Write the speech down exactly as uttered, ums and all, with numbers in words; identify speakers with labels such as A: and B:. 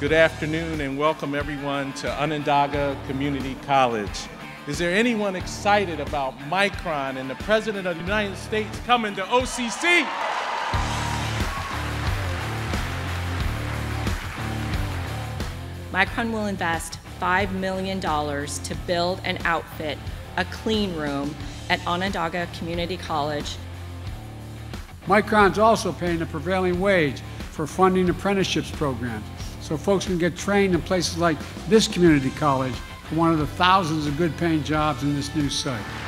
A: Good afternoon and welcome everyone to Onondaga Community College. Is there anyone excited about Micron and the President of the United States coming to O C C?
B: Micron will invest five million dollars to build and outfit a clean room at Onondaga Community College.
C: Micron's also paying the prevailing wage for funding apprenticeships programs, so folks can get trained in places like this community college for one of the thousands of good-paying jobs in this new site.